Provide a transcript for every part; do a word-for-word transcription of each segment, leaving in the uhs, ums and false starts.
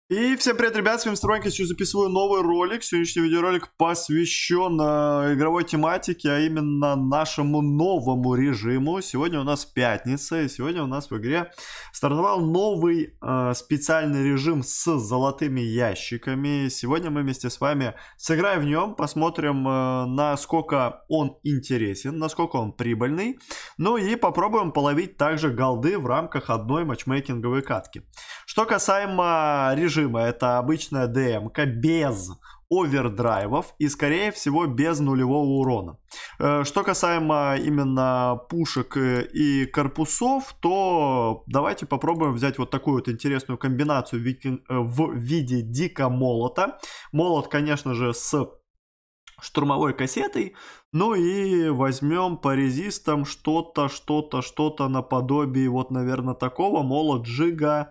И всем привет, ребят, с вами Стронька, сейчас записываю новый ролик. Сегодняшний видеоролик посвящен э, игровой тематике, а именно нашему новому режиму. Сегодня у нас пятница, и сегодня у нас в игре стартовал новый э, специальный режим с золотыми ящиками. Сегодня мы вместе с вами сыграем в нем, посмотрим, э, насколько он интересен, насколько он прибыльный. Ну и попробуем половить также голды в рамках одной матчмейкинговой катки. Что касаемо режима, это обычная ДМ-ка без овердрайвов и, скорее всего, без нулевого урона. Что касаемо именно пушек и корпусов, то давайте попробуем взять вот такую вот интересную комбинацию в виде дикомолота. Молот, конечно же, с штурмовой кассетой. Ну и возьмем по резистам что-то, что-то, что-то наподобие вот, наверное, такого. Молот Джига.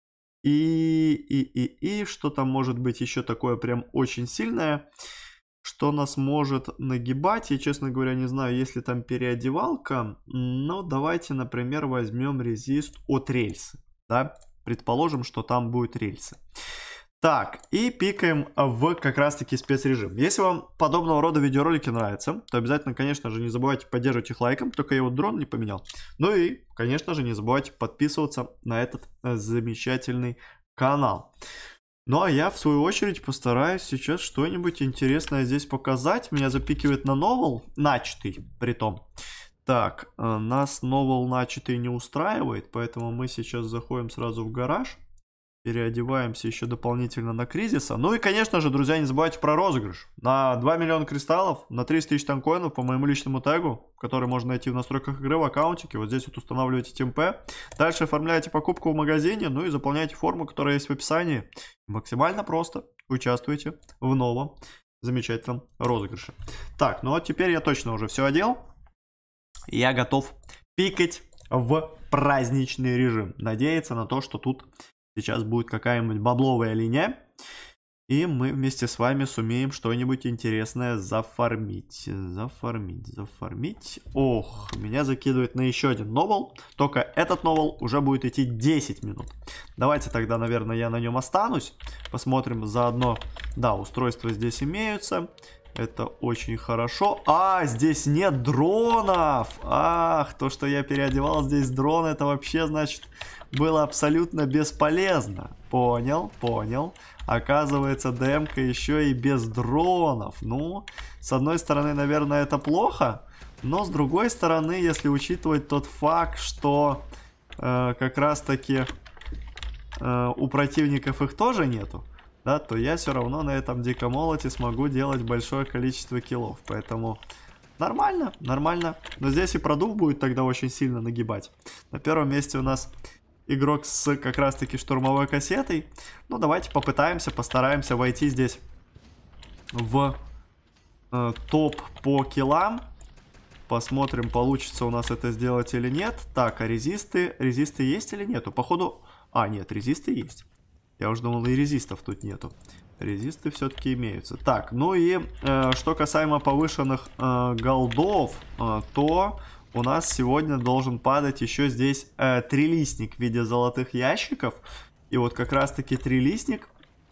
И, и, и, и что там может быть еще такое прям очень сильное, что нас может нагибать. Я, честно говоря, не знаю, есть ли там переодевалка. Но давайте, например, возьмем резист от рельсы. Да? Предположим, что там будет рельсы. Так, и пикаем в как раз-таки спецрежим. Если вам подобного рода видеоролики нравятся, то обязательно, конечно же, не забывайте поддерживать их лайком. Только я вот дрон не поменял. Ну и, конечно же, не забывайте подписываться на этот замечательный канал. Ну а я, в свою очередь, постараюсь сейчас что-нибудь интересное здесь показать. Меня запикивает на новел, начатый, притом. Так, нас новел начатый не устраивает, поэтому мы сейчас заходим сразу в гараж. Переодеваемся еще дополнительно на кризиса. Ну и, конечно же, друзья, не забывайте про розыгрыш. На два миллиона кристаллов, на триста тысяч танкоинов по моему личному тегу, который можно найти в настройках игры в аккаунтике. Вот здесь вот устанавливаете темпе. Дальше оформляете покупку в магазине, ну и заполняете форму, которая есть в описании. Максимально просто участвуйте в новом замечательном розыгрыше. Так, ну вот теперь я точно уже все одел. Я готов пикать в праздничный режим. Надеяться на то, что тут сейчас будет какая-нибудь бабловая линия. И мы вместе с вами сумеем что-нибудь интересное зафармить. Зафармить, зафармить. Ох, меня закидывает на еще один новел. Только этот новел уже будет идти десять минут. Давайте тогда, наверное, я на нем останусь. Посмотрим заодно. Да, устройства здесь имеются. Это очень хорошо. А, здесь нет дронов. Ах, то, что я переодевал здесь дрон, это вообще, значит, было абсолютно бесполезно. Понял, понял. Оказывается, ДМ-ка еще и без дронов. Ну, с одной стороны, наверное, это плохо. Но с другой стороны, если учитывать тот факт, что э, как раз-таки э, у противников их тоже нету, да, то я все равно на этом дикомолоте смогу делать большое количество киллов. Поэтому нормально, нормально. Но здесь и продув будет тогда очень сильно нагибать. На первом месте у нас игрок с как раз-таки штурмовой кассетой. Ну, давайте попытаемся, постараемся войти здесь в э, топ по киллам. Посмотрим, получится у нас это сделать или нет. Так, а резисты? Резисты есть или нету? Походу... А, нет, резисты есть. Я уже думал, и резистов тут нету. Резисты все-таки имеются. Так, ну и э, что касаемо повышенных э, голдов, э, то у нас сегодня должен падать еще здесь э, трилистник в виде золотых ящиков. И вот как раз-таки трилистник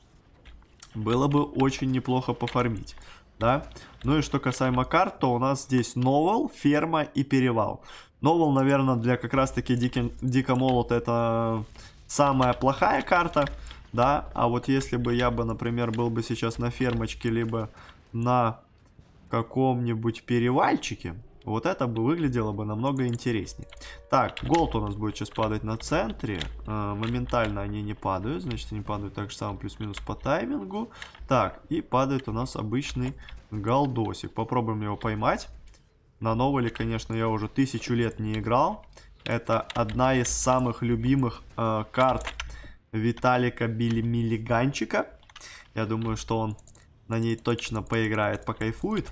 было бы очень неплохо пофармить. Да? Ну и что касаемо карт, то у нас здесь новел, ферма и перевал. Новел, наверное, для как раз-таки дикомолота это самая плохая карта. Да, а вот если бы я бы, например, был бы сейчас на фермочке, либо на каком-нибудь перевальчике, вот это бы выглядело бы намного интереснее. Так, голд у нас будет сейчас падать на центре. Э, моментально они не падают, значит, они падают так же самое плюс-минус по таймингу. Так, и падает у нас обычный голдосик. Попробуем его поймать. На новеле, конечно, я уже тысячу лет не играл. Это одна из самых любимых э, карт Виталика Миллиганчика. Я думаю, что он на ней точно поиграет, покайфует.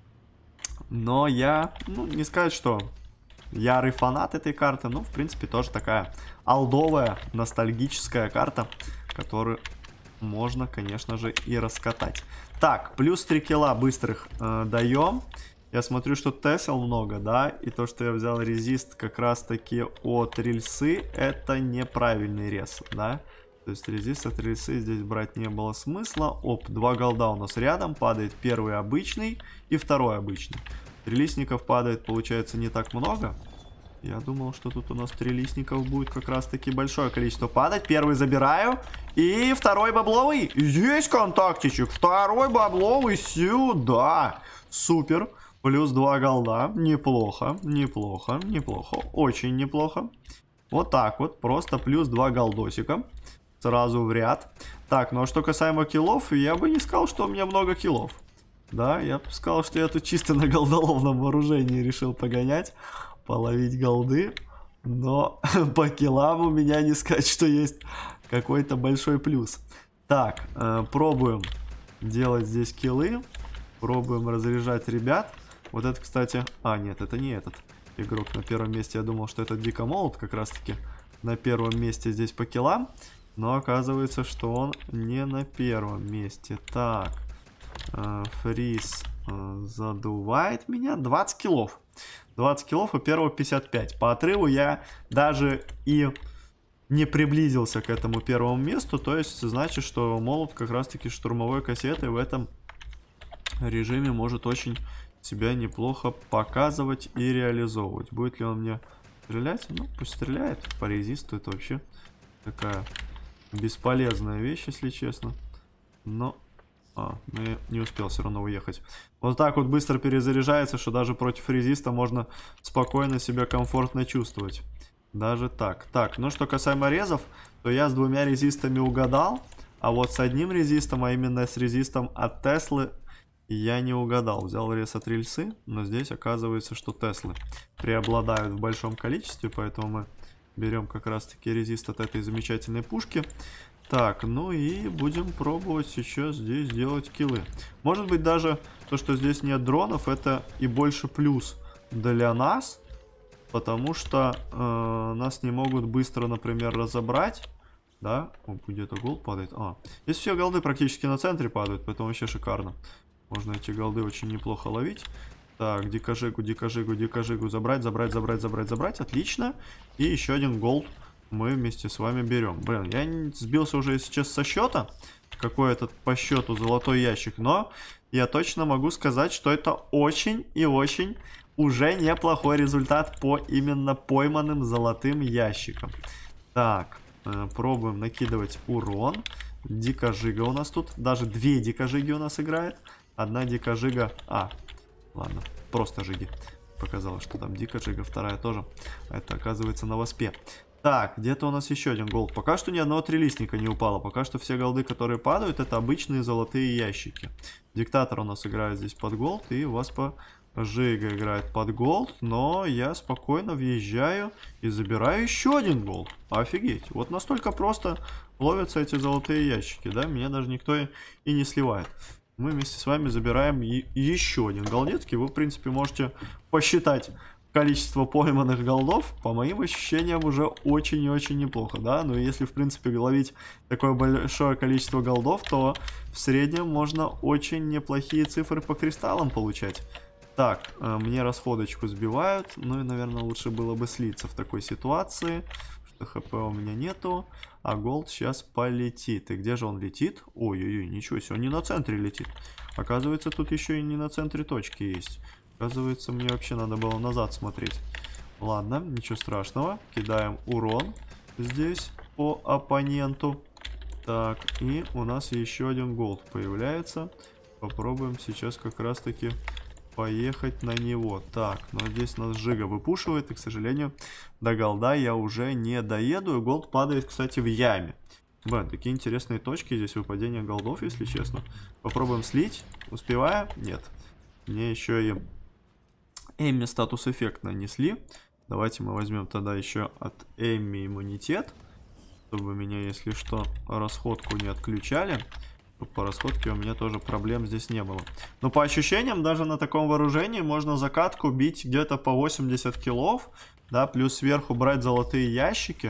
Но я, ну, не сказать, что ярый фанат этой карты. Ну, в принципе, тоже такая олдовая, ностальгическая карта, которую можно, конечно же, и раскатать. Так, плюс три килла быстрых э, даем. Я смотрю, что тесел много, да, и то, что я взял резист как раз-таки от рельсы, это неправильный рез, да. То есть резист от рельсы здесь брать не было смысла. Оп, два голда у нас рядом. Падает первый обычный и второй обычный. Трилистников падает, получается, не так много. Я думал, что тут у нас трилистников будет как раз-таки большое количество падать. Первый забираю. И второй бабловый. Есть контактичек. Второй бабловый сюда. Супер. Плюс два голда. Неплохо, неплохо, неплохо. Очень неплохо. Вот так вот. Просто плюс два голдосика. Сразу в ряд. Так, ну а что касаемо киллов, я бы не сказал, что у меня много киллов. Да, я бы сказал, что я тут чисто на голдоловном вооружении решил погонять. Половить голды. Но по киллам у меня не сказать, что есть какой-то большой плюс. Так, э, пробуем делать здесь киллы. Пробуем разряжать ребят. Вот это, кстати... А, нет, это не этот игрок на первом месте. Я думал, что это Дико Молот как раз-таки на первом месте здесь по киллам. Но оказывается, что он не на первом месте. Так, э, Фриз э, задувает меня. двадцать киллов. двадцать киллов, у первого пятьдесят пять. По отрыву я даже и не приблизился к этому первому месту. То есть, значит, что Молот как раз-таки штурмовой кассетой в этом режиме может очень себя неплохо показывать и реализовывать. Будет ли он мне стрелять? Ну, пусть стреляет. По резисту это вообще такая бесполезная вещь, если честно. Но... А, ну я не успел все равно уехать. Вот так вот быстро перезаряжается, что даже против резиста можно спокойно себя комфортно чувствовать. Даже так. Так, ну что касаемо резов, то я с двумя резистами угадал. А вот с одним резистом, а именно с резистом от Теслы, я не угадал. Взял рез от рельсы, но здесь оказывается, что Теслы преобладают в большом количестве, поэтому мы берем как раз-таки резист от этой замечательной пушки. Так, ну и будем пробовать сейчас здесь делать киллы. Может быть, даже то, что здесь нет дронов, это и больше плюс для нас, потому что э, нас не могут быстро, например, разобрать. Да? О, где-то голд падает. А, здесь все голды практически на центре падают, поэтому вообще шикарно. Можно эти голды очень неплохо ловить. Так, дикожигу, дикожигу, дикожигу забрать, забрать, забрать, забрать, забрать. Отлично. И еще один голд мы вместе с вами берем. Блин, я сбился уже сейчас со счета. Какой этот по счету золотой ящик. Но я точно могу сказать, что это очень и очень уже неплохой результат по именно пойманным золотым ящикам. Так, э, пробуем накидывать урон. Дикожига у нас тут. Даже две дикожиги у нас играет. Одна дикожига... А, ладно, просто жиги. Показалось, что там дикожига, вторая тоже. Это оказывается на воспе. Так, где-то у нас еще один голд. Пока что ни одного трилистника не упало. Пока что все голды, которые падают, это обычные золотые ящики. Диктатор у нас играет здесь под голд. И васпа Жига играет под голд. Но я спокойно въезжаю и забираю еще один голд. Офигеть. Вот настолько просто ловятся эти золотые ящики, да? Меня даже никто и не сливает. Мы вместе с вами забираем еще один голдецкий. Вы, в принципе, можете посчитать количество пойманных голдов. По моим ощущениям, уже очень и очень неплохо, да? Но если, в принципе, ловить такое большое количество голдов, то в среднем можно очень неплохие цифры по кристаллам получать. Так, мне расходочку сбивают. Ну и, наверное, лучше было бы слиться в такой ситуации. Что хп у меня нету. А голд сейчас полетит. И где же он летит? Ой-ой-ой, ничего себе, он не на центре летит. Оказывается, тут еще и не на центре точки есть. Оказывается, мне вообще надо было назад смотреть. Ладно, ничего страшного. Кидаем урон здесь по оппоненту. Так, и у нас еще один голд появляется. Попробуем сейчас как раз-таки поехать на него. Так, но здесь нас Жига выпушивает, и, к сожалению, до голда я уже не доеду. И голд падает, кстати, в яме. Блин, такие интересные точки здесь выпадения голдов, если честно. Попробуем слить. Успеваю? Нет. Мне еще и Эмми статус эффект нанесли. Давайте мы возьмем тогда еще от Эмми иммунитет, чтобы меня, если что, расходку не отключали. По расходке у меня тоже проблем здесь не было. Но по ощущениям, даже на таком вооружении можно закатку бить где-то по восемьдесят киллов. Да, плюс сверху брать золотые ящики.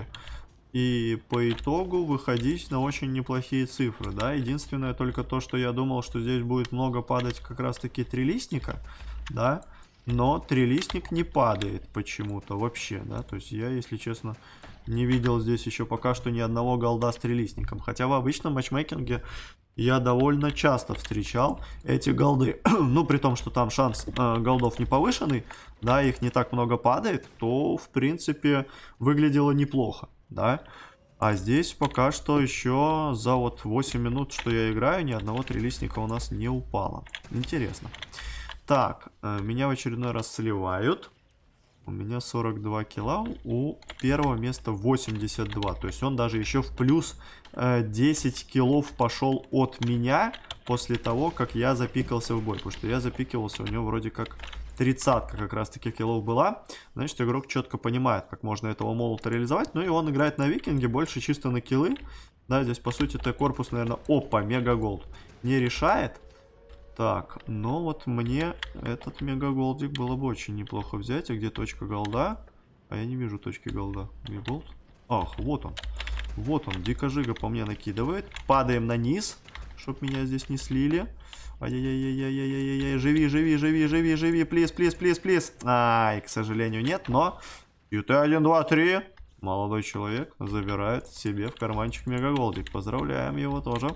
И по итогу выходить на очень неплохие цифры. Да, единственное только то, что я думал, что здесь будет много падать как раз таки трилистника. Да, но трилистник не падает почему-то вообще. Да, то есть я, если честно, Не видел здесь еще пока что ни одного голда с трилистником. Хотя в обычном матчмейкинге я довольно часто встречал эти голды. Ну, при том, что там шанс э, голдов не повышенный, да, их не так много падает, то, в принципе, выглядело неплохо, да. А здесь пока что еще за вот восемь минут, что я играю, ни одного трилистника у нас не упало. Интересно. Так, э, меня в очередной раз сливают. У меня сорок два килла, у первого места восемьдесят два. То есть он даже еще в плюс э, десять киллов пошел от меня после того, как я запикался в бой. Потому что я запикивался, у него вроде как тридцатка как раз таки киллов была. Значит, игрок четко понимает, как можно этого молота реализовать. Ну и он играет на викинге больше чисто на киллы. Да, здесь по сути Т-корпус, наверное, опа, мега голд не решает. Так, но вот мне этот мега голдик было бы очень неплохо взять. А где точка голда? А я не вижу точки голда. Где голд? Ах, вот он. Вот он, дико жига по мне накидывает. Падаем на низ, чтоб меня здесь не слили. Ай-яй-яй-яй-яй-яй-яй. Живи, живи, живи, живи, живи. Плиз, плиз, плиз, плиз. Ай, к сожалению, нет, но... ю тэ один, два, три. Молодой человек забирает себе в карманчик мега голдик. Поздравляем его тоже.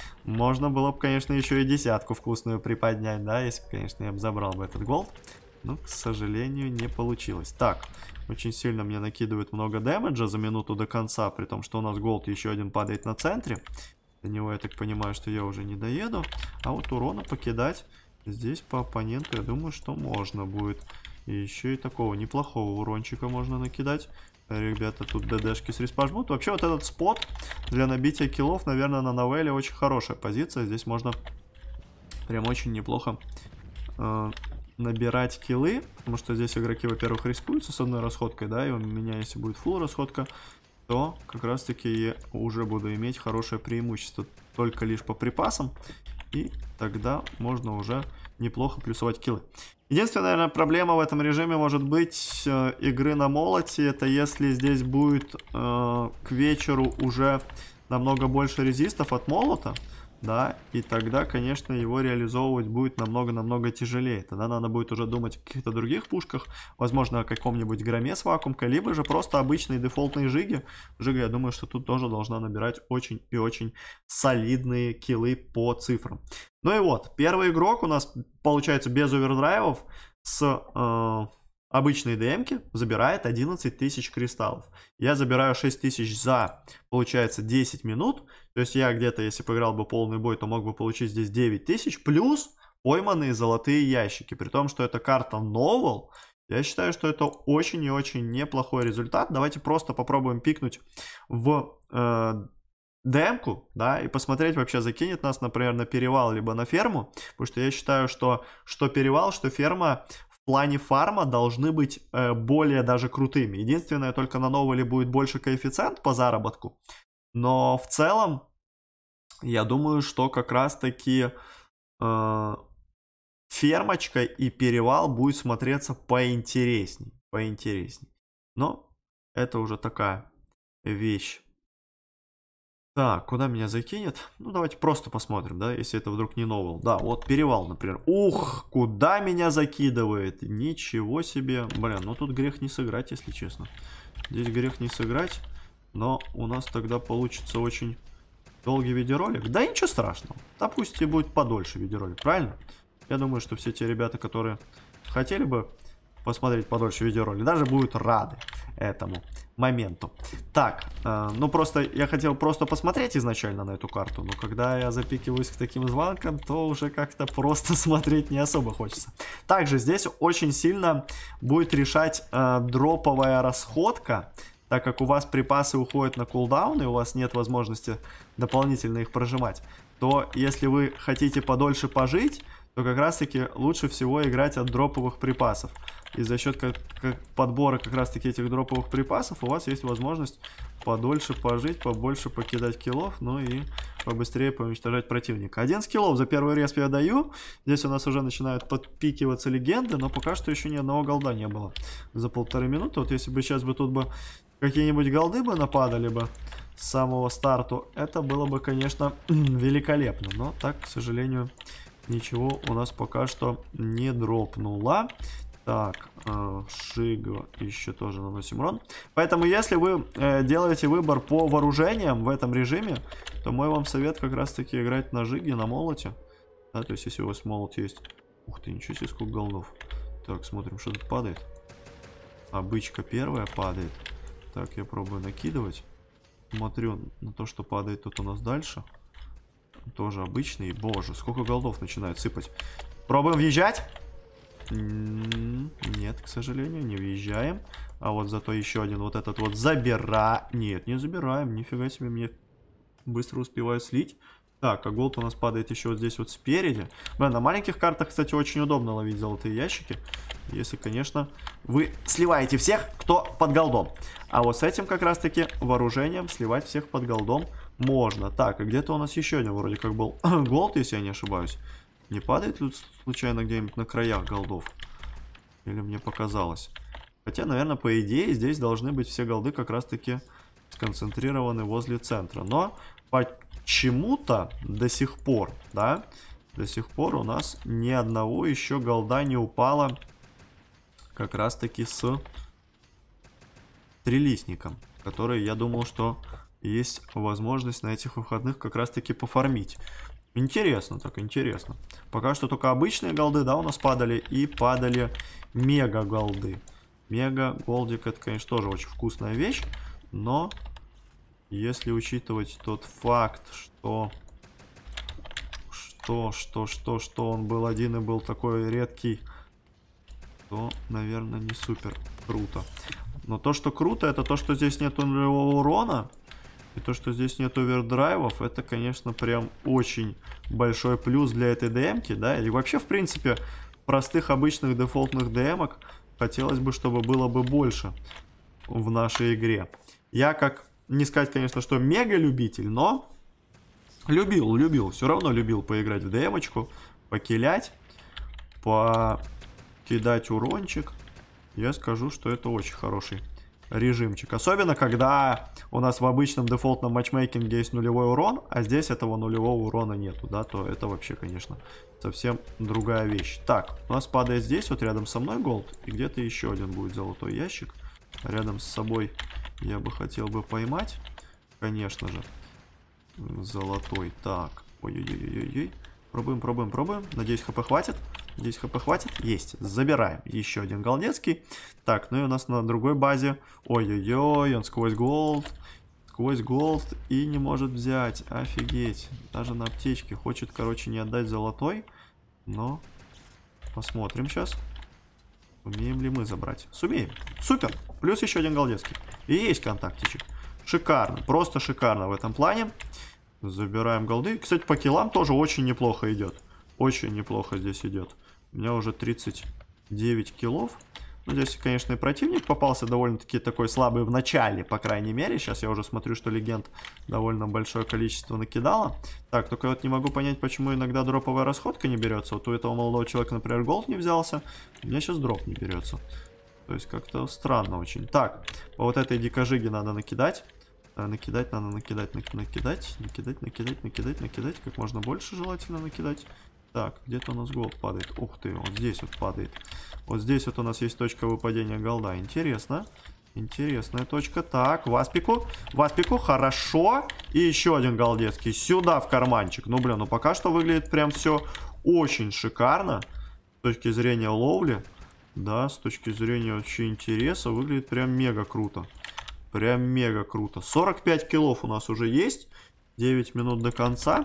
Можно было бы, конечно, еще и десятку вкусную приподнять, да, если бы, конечно, я бы забрал бы этот голд. Но, к сожалению, не получилось. Так, очень сильно мне накидывают много дэмэджа за минуту до конца, при том, что у нас голд еще один падает на центре. До него, я так понимаю, что я уже не доеду. А вот урона покидать здесь по оппоненту, я думаю, что можно будет. И еще и такого неплохого урончика можно накидать. Ребята, тут ДДшки с респа жмут. Вообще вот этот спот для набития киллов, наверное, на новелле очень хорошая позиция. Здесь можно прям очень неплохо э, набирать киллы. Потому что здесь игроки, во-первых, рискуются с одной расходкой, да, и у меня, если будет фулл расходка, то как раз-таки я уже буду иметь хорошее преимущество только лишь по припасам. И тогда можно уже неплохо плюсовать киллы. Единственная, наверное, проблема в этом режиме может быть э, игры на молоте. Это если здесь будет э, к вечеру уже намного больше резистов от молота. Да, и тогда, конечно, его реализовывать будет намного-намного тяжелее. Тогда надо будет уже думать о каких-то других пушках. Возможно, о каком-нибудь громе с вакуумкой. Либо же просто обычные дефолтные жиги. Жига, я думаю, что тут тоже должна набирать очень и очень солидные киллы по цифрам. Ну и вот, первый игрок у нас, получается, без овердрайвов с э, обычной ДМки забирает одиннадцать тысяч кристаллов. Я забираю шесть тысяч за, получается, десять минут. То есть я где-то, если поиграл бы полный бой, то мог бы получить здесь девять тысяч. Плюс пойманные золотые ящики. При том, что это карта Novel. Я считаю, что это очень и очень неплохой результат. Давайте просто попробуем пикнуть в... Э, демку, да, и посмотреть, вообще закинет нас, например, на перевал, либо на ферму, потому что я считаю, что что перевал, что ферма в плане фарма должны быть э, более даже крутыми. Единственное, только на новеле будет больше коэффициент по заработку, но в целом я думаю, что как раз-таки э, фермочка и перевал будет смотреться поинтересней, поинтересней. Но это уже такая вещь. Так, куда меня закинет? Ну, давайте просто посмотрим, да, если это вдруг не новел. Да, вот перевал, например. Ух, куда меня закидывает? Ничего себе. Блин, ну тут грех не сыграть, если честно. Здесь грех не сыграть, но у нас тогда получится очень долгий видеоролик. Да ничего страшного. Да пусть и будет подольше видеоролик, правильно? Я думаю, что все те ребята, которые хотели бы посмотреть подольше видеоролик, даже будут рады этому моменту. Так, э, ну просто я хотел просто посмотреть изначально на эту карту, но когда я запикиваюсь к таким звонкам, то уже как-то просто смотреть не особо хочется. Также здесь очень сильно будет решать э, дроповая расходка, так как у вас припасы уходят на кулдаун, и у вас нет возможности дополнительно их прожимать, то если вы хотите подольше пожить, то как раз таки лучше всего играть от дроповых припасов. И за счет как, как подбора как раз таки этих дроповых припасов у вас есть возможность подольше пожить, побольше покидать киллов, ну и побыстрее поуничтожать противника. одиннадцать киллов за первый респ я даю. Здесь у нас уже начинают подпикиваться легенды, но пока что еще ни одного голда не было за полторы минуты. Вот если бы сейчас бы тут бы какие-нибудь голды бы нападали бы с самого старту, это было бы, конечно, великолепно. Но так, к сожалению, ничего у нас пока что не дропнуло. Так, э, Шиго еще тоже наносим урон. Поэтому, если вы э, делаете выбор по вооружениям в этом режиме, то мой вам совет как раз-таки играть на Жиге, на молоте. Да, то есть, если у вас молот есть... Ух ты, ничего себе, сколько голдов. Так, смотрим, что тут падает. А бычка первая падает. Так, я пробую накидывать. Смотрю на то, что падает тут у нас дальше. Тоже обычный. Боже, сколько голдов начинает сыпать. Пробуем въезжать. Нет, к сожалению, не въезжаем. А вот зато еще один вот этот вот забира. Нет, не забираем. Нифига себе, мне быстро успеваю слить. Так, а голд у нас падает еще вот здесь вот спереди. Блин, на маленьких картах, кстати, очень удобно ловить золотые ящики. Если, конечно, вы сливаете всех, кто под голдом. А вот с этим как раз-таки вооружением сливать всех под голдом можно. Так, а где-то у нас еще один вроде как был голд, если я не ошибаюсь. Не падает ли случайно где-нибудь на краях голдов? Или мне показалось? Хотя, наверное, по идее, здесь должны быть все голды как раз-таки сконцентрированы возле центра. Но почему-то до сих пор, да, до сих пор у нас ни одного еще голда не упало как раз-таки с трилистником, который, я думал, что есть возможность на этих выходных как раз-таки пофармить. Интересно, так интересно. Пока что только обычные голды, да, у нас падали. И падали мега голды. Мега голдик, это, конечно, тоже очень вкусная вещь. Но, если учитывать тот факт, что... Что, что, что, что он был один и был такой редкий, то, наверное, не супер круто. Но то, что круто, это то, что здесь нет нулевого урона. И то, что здесь нет овердрайвов, это, конечно, прям очень большой плюс для этой ДМки, да, и вообще, в принципе, простых, обычных, дефолтных ДМок хотелось бы, чтобы было бы больше в нашей игре. Я, как, не сказать, конечно, что мега-любитель, но любил, любил, все равно любил поиграть в ДМочку, покилять, покидать урончик. Я скажу, что это очень хороший режимчик. Особенно, когда у нас в обычном дефолтном матчмейкинге есть нулевой урон, а здесь этого нулевого урона нету, да, то это вообще, конечно, совсем другая вещь. Так, у нас падает здесь, вот рядом со мной голд, и где-то еще один будет золотой ящик. Рядом с собой я бы хотел бы поймать, конечно же, золотой. Так, ой-ой-ой-ой-ой. Пробуем, пробуем, пробуем. Надеюсь, хп хватит. Надеюсь, хп хватит. Есть. Забираем. Еще один голдецкий. Так, ну и у нас на другой базе. Ой-ой-ой, он сквозь голд. Сквозь голд и не может взять. Офигеть. Даже на аптечке. Хочет, короче, не отдать золотой. Но посмотрим сейчас. Умеем ли мы забрать? Сумеем. Супер. Плюс еще один голдецкий. И есть контактичек. Шикарно. Просто шикарно в этом плане. Забираем голды. Кстати, по киллам тоже очень неплохо идет. Очень неплохо здесь идет. У меня уже тридцать девять киллов. Ну, здесь, конечно, и противник попался довольно-таки такой слабый в начале, по крайней мере. Сейчас я уже смотрю, что легенд довольно большое количество накидала. Так, только я вот не могу понять, почему иногда дроповая расходка не берется. Вот у этого молодого человека, например, голд не взялся. У меня сейчас дроп не берется. То есть как-то странно очень. Так, по вот этой дикожиге надо накидать. Накидать, надо накидать, накидать, накидать, накидать, накидать, накидать. Как можно больше желательно накидать. Так, где-то у нас голд падает. Ух ты, вот здесь вот падает. Вот здесь вот у нас есть точка выпадения голда. Интересно. Интересная точка. Так, васпику. Васпику, хорошо. И еще один голдецкий. Сюда, в карманчик. Ну, блин, ну пока что выглядит прям все очень шикарно. С точки зрения ловли. Да, с точки зрения вообще интереса. Выглядит прям мега круто. Прям мега круто. сорок пять киллов у нас уже есть. девять минут до конца.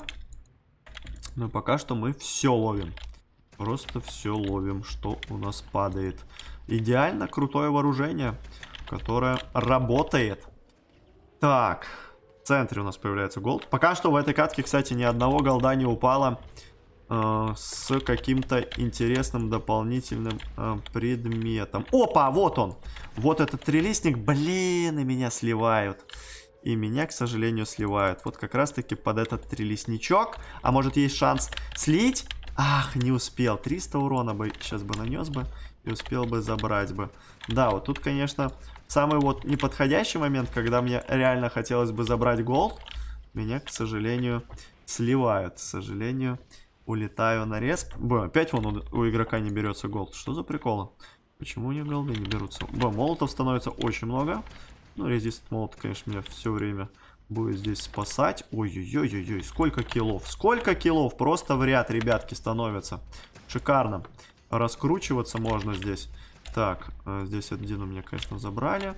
Но пока что мы все ловим. Просто все ловим, что у нас падает. Идеально крутое вооружение, которое работает. Так. В центре у нас появляется голд. Пока что в этой катке, кстати, ни одного голда не упало э, с каким-то интересным дополнительным э, предметом. Опа, вот он. Вот этот трилистник. Блин, и меня сливают. И меня, к сожалению, сливают. Вот как раз-таки под этот трилистничок. А может, есть шанс слить? Ах, не успел. триста урона бы сейчас бы нанес бы. И успел бы забрать бы. Да, вот тут, конечно, самый вот неподходящий момент, когда мне реально хотелось бы забрать голд. Меня, к сожалению, сливают. К сожалению, улетаю на респ. Блин, опять вон у, у игрока не берется голд. Что за приколы? Почему у них голды не берутся? Б, молотов становится очень много. Ну, резист молот, конечно, меня все время будет здесь спасать. Ой-ой-ой-ой, сколько киллов. Сколько киллов. Просто в ряд, ребятки, становятся. Шикарно. Раскручиваться можно здесь. Так, здесь один у меня, конечно, забрали.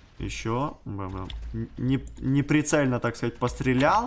Еще. Не, не прицельно, так сказать, пострелял.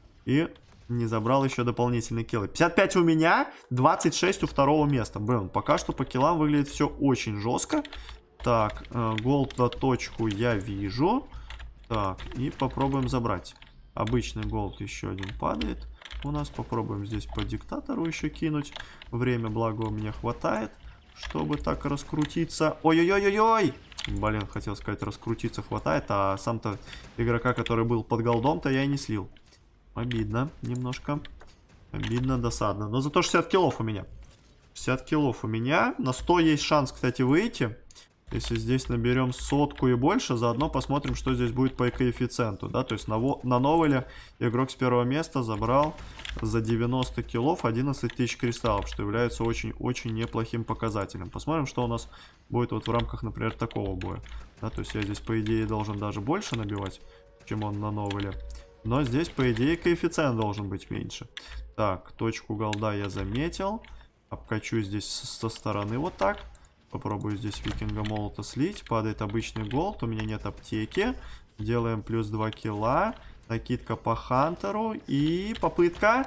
И не забрал еще дополнительные киллы. пятьдесят пять у меня, двадцать шесть у второго места. Блин, пока что по киллам выглядит все очень жестко. Так, голд на точку я вижу. Так, и попробуем забрать. Обычный голд еще один падает. У нас попробуем здесь по диктатору еще кинуть. Время, благо, у меня хватает, чтобы так раскрутиться. Ой-ой-ой-ой-ой! Блин, хотел сказать, раскрутиться хватает, а сам-то игрока, который был под голдом-то, я и не слил. Обидно немножко. Обидно, досадно. Но зато шестьдесят киллов у меня. шестьдесят киллов у меня. На сто есть шанс, кстати, выйти. Если здесь наберем сотку и больше, заодно посмотрим, что здесь будет по коэффициенту. Да? То есть на, на новеле игрок с первого места забрал за девяносто киллов одиннадцать тысяч кристаллов, что является очень-очень неплохим показателем. Посмотрим, что у нас будет вот в рамках, например, такого боя. Да? То есть я здесь, по идее, должен даже больше набивать, чем он на новеле. Но здесь, по идее, коэффициент должен быть меньше. Так, точку голда я заметил. Обкачу здесь со стороны вот так. Попробую здесь викинга молота слить. Падает обычный голд. У меня нет аптеки. Делаем плюс два килла. Накидка по хантеру. И попытка.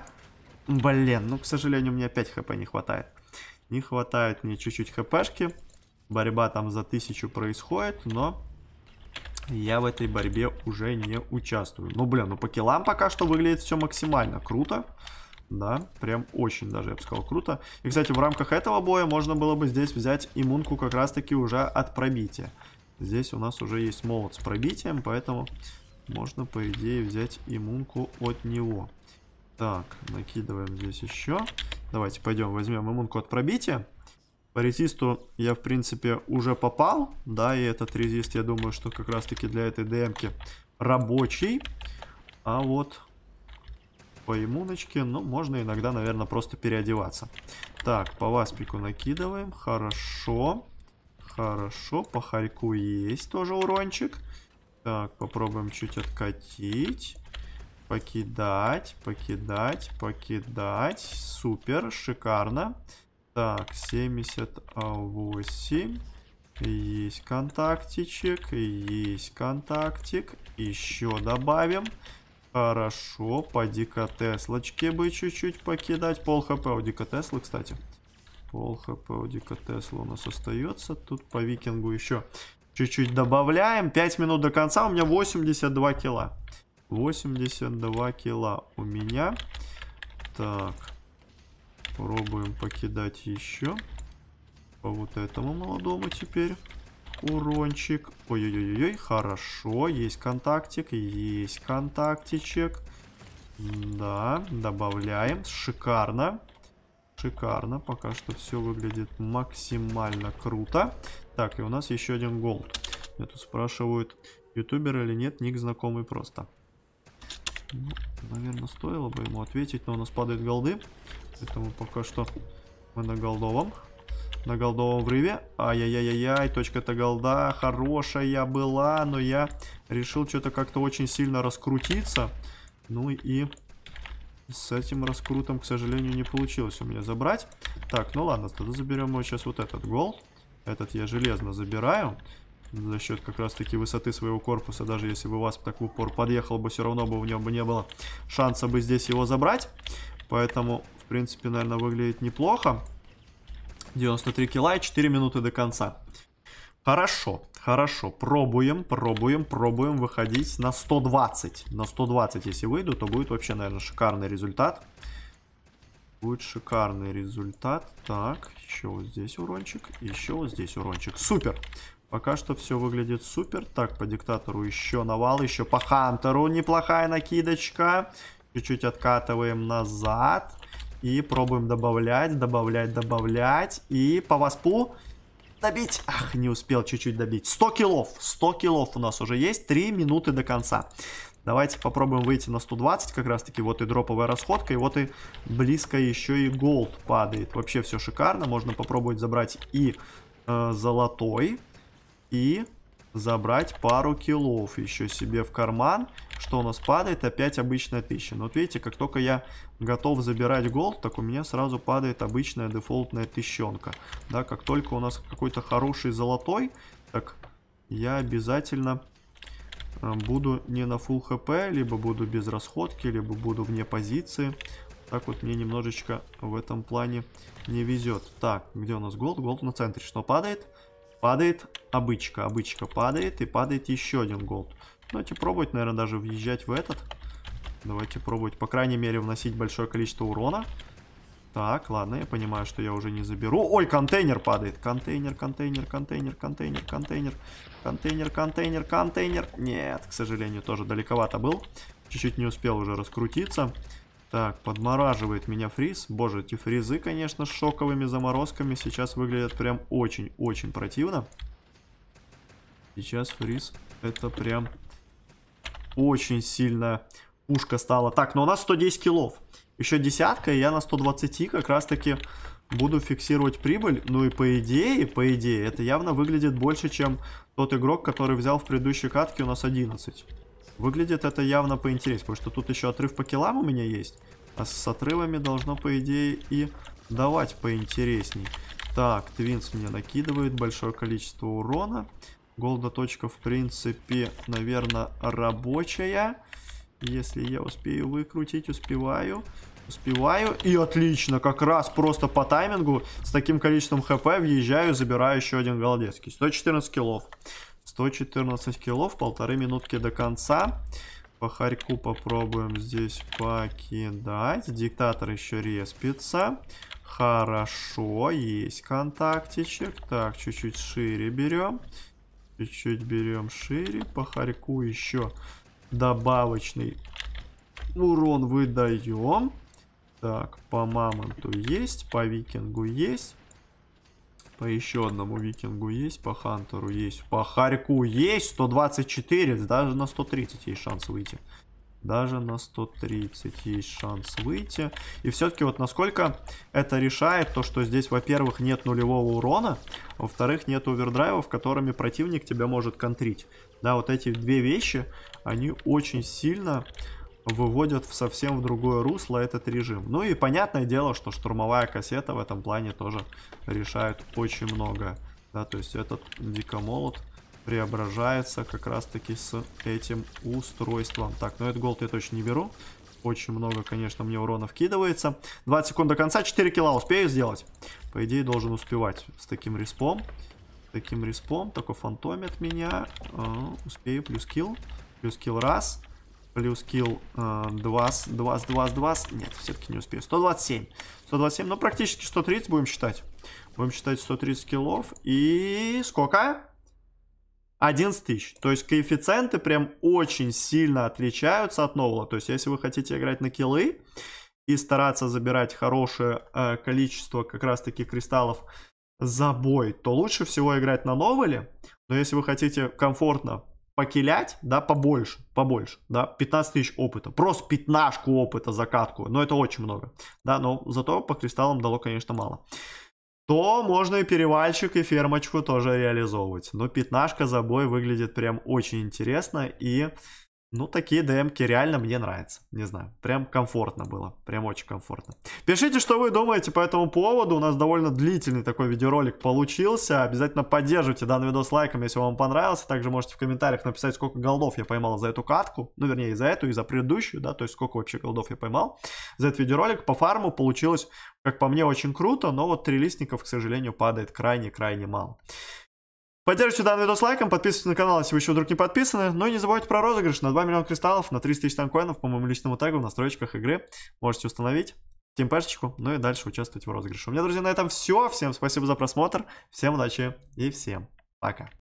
Блин, ну, к сожалению, мне опять хп не хватает. Не хватает мне чуть-чуть хпшки. Борьба там за тысячу происходит, но я в этой борьбе уже не участвую. Ну, блин, ну по киллам пока что выглядит все максимально круто. Да, прям очень даже, я бы сказал, круто. И, кстати, в рамках этого боя можно было бы здесь взять иммунку как раз-таки уже от пробития. Здесь у нас уже есть молот с пробитием, поэтому можно, по идее, взять иммунку от него. Так, накидываем здесь еще. Давайте пойдем возьмем иммунку от пробития. По резисту я, в принципе, уже попал. Да, и этот резист, я думаю, что как раз-таки для этой ДМки рабочий. А вот по иммуночке, ну, можно иногда, наверное, просто переодеваться. Так, по васпику накидываем. Хорошо. Хорошо. По харьку есть тоже урончик. Так, попробуем чуть откатить. Покидать, покидать, покидать. Супер, шикарно. Так, семьдесят восемь. Есть контактичек, есть контактик. Еще добавим. Хорошо, по дикотеслочке бы чуть-чуть покидать. Пол хп у дикотеслы, кстати. Пол хп у дикотеслы у нас остается. Тут по викингу еще чуть-чуть добавляем. пять минут до конца, у меня восемьдесят два килла. восемьдесят два килла у меня. Так. Пробуем покидать еще. По вот этому молодому теперь. Урончик. Ой-ой-ой-ой. Хорошо. Есть контактик. Есть контактичек. Да. Добавляем. Шикарно. Шикарно. Пока что все выглядит максимально круто. Так, и у нас еще один голд. Меня тут спрашивают, ютубер или нет. Ник знакомый просто. Ну, наверное, стоило бы ему ответить, но у нас падают голды. Поэтому пока что мы на голдовом. На голдовом врыве. Ай-яй-яй-яй, точка-то голда хорошая была, но я решил что-то как-то очень сильно раскрутиться. Ну и с этим раскрутом, к сожалению, не получилось у меня забрать. Так, ну ладно, тогда заберем мы сейчас вот этот голд. Этот я железно забираю. За счет как раз-таки высоты своего корпуса. Даже если бы вас так в упор подъехал бы, все равно бы в нем бы не было шанса бы здесь его забрать. Поэтому, в принципе, наверное, выглядит неплохо. девяносто три килла и четыре минуты до конца. Хорошо, хорошо. Пробуем, пробуем, пробуем выходить на сто двадцать. На сто двадцать, если выйду, то будет вообще, наверное, шикарный результат. Будет шикарный результат. Так, еще вот здесь урончик. Еще вот здесь урончик. Супер. Пока что все выглядит супер. Так, по диктатору еще навал. Еще по хантеру неплохая накидочка. Чуть-чуть откатываем назад. И пробуем добавлять, добавлять, добавлять. И по васпу добить. Ах, не успел чуть-чуть добить. сто киллов. сто киллов у нас уже есть. три минуты до конца. Давайте попробуем выйти на сто двадцать. Как раз таки вот и дроповая расходка. И вот и близко еще и голд падает. Вообще все шикарно. Можно попробовать забрать и э, золотой и забрать пару киллов еще себе в карман. Что у нас падает? Опять обычная тысяча. Но вот видите, как только я готов забирать голд, так у меня сразу падает обычная дефолтная тысячонка. Да, как только у нас какой-то хороший золотой, так я обязательно э, буду не на full хп, либо буду без расходки, либо буду вне позиции. Так вот мне немножечко в этом плане не везет. Так, где у нас голд? Голд на центре. Что падает? Падает обычка. Обычка падает и падает еще один голд. Давайте пробовать, наверное, даже въезжать в этот. Давайте пробовать, по крайней мере, вносить большое количество урона. Так, ладно, я понимаю, что я уже не заберу. Ой, контейнер падает. Контейнер, контейнер, контейнер, контейнер, контейнер. Контейнер, контейнер, контейнер. Нет, к сожалению, тоже далековато был. Чуть-чуть не успел уже раскрутиться. Так, подмораживает меня фриз. Боже, эти фризы, конечно, с шоковыми заморозками сейчас выглядят прям очень-очень противно. Сейчас фриз это прям очень сильная пушка стала. Так, но у нас сто десять киллов. Еще десятка, и я на сто двадцать как раз-таки буду фиксировать прибыль. Ну и по идее, по идее, это явно выглядит больше, чем тот игрок, который взял в предыдущей катке у нас одиннадцать. Выглядит это явно поинтереснее, потому что тут еще отрыв по киллам у меня есть. А с отрывами должно, по идее, и давать поинтересней. Так, Твинс мне накидывает большое количество урона. Голда точка, в принципе, наверное, рабочая. Если я успею выкрутить, успеваю. Успеваю. И отлично, как раз просто по таймингу с таким количеством хп въезжаю, забираю еще один голдецкий. сто четырнадцать киллов. сто четырнадцать киллов, полторы минутки до конца. По хорьку попробуем здесь покидать. Диктатор еще респится. Хорошо, есть контактичек. Так, чуть-чуть шире берем. Чуть-чуть берем шире. По хорьку еще добавочный урон выдаем. Так, по мамонту есть, по викингу есть. По еще одному викингу есть, по хантеру есть, по хорьку есть. сто двадцать четыре, даже на сто тридцать есть шанс выйти. Даже на сто тридцать есть шанс выйти. И все-таки вот насколько это решает то, что здесь, во-первых, нет нулевого урона, а во-вторых, нет овердрайвов, которыми противник тебя может контрить. Да, вот эти две вещи, они очень сильно выводят в совсем в другое русло этот режим. Ну и понятное дело, что штурмовая кассета в этом плане тоже решает очень много. Да, то есть этот дикомолот преображается как раз таки с этим устройством. Так, ну этот голд я точно не беру. Очень много, конечно, мне урона вкидывается. двадцать секунд до конца, четыре килла успею сделать. По идее, должен успевать с таким респом. С таким респом, такой фантомит меня. А, успею, плюс килл. Плюс килл раз. Плюс килл два, два, два, два. Нет, все-таки не успею. сто двадцать семь. сто двадцать семь, ну практически сто тридцать будем считать. Будем считать сто тридцать киллов. И сколько? одиннадцать тысяч. То есть коэффициенты прям очень сильно отличаются от нового. То есть если вы хотите играть на киллы и стараться забирать хорошее э, количество как раз таки кристаллов за бой, то лучше всего играть на новеле. Но если вы хотите комфортно покилять, да, побольше, побольше, да, пятнадцать тысяч опыта, просто пятнашку опыта за катку, но это очень много, да, но зато по кристаллам дало, конечно, мало, то можно и перевальчик, и фермочку тоже реализовывать. Но пятнашка за бой выглядит прям очень интересно, и, ну, такие ДМки реально мне нравятся, не знаю, прям комфортно было, прям очень комфортно. Пишите, что вы думаете по этому поводу, у нас довольно длительный такой видеоролик получился, обязательно поддерживайте данный видос лайком, если вам понравился, также можете в комментариях написать, сколько голдов я поймал за эту катку, ну, вернее, и за эту, и за предыдущую, да, то есть сколько вообще голдов я поймал за этот видеоролик. По фарму получилось, как по мне, очень круто, но вот трилистников, к сожалению, падает крайне-крайне мало. Поддержите данный видос лайком, подписывайтесь на канал, если вы еще вдруг не подписаны. Ну и не забывайте про розыгрыш на два миллиона кристаллов, на триста тысяч танкоинов по моему личному тегу в настройках игры. Можете установить тимпешечку, ну и дальше участвовать в розыгрыше. У меня, друзья, на этом все. Всем спасибо за просмотр, всем удачи и всем пока.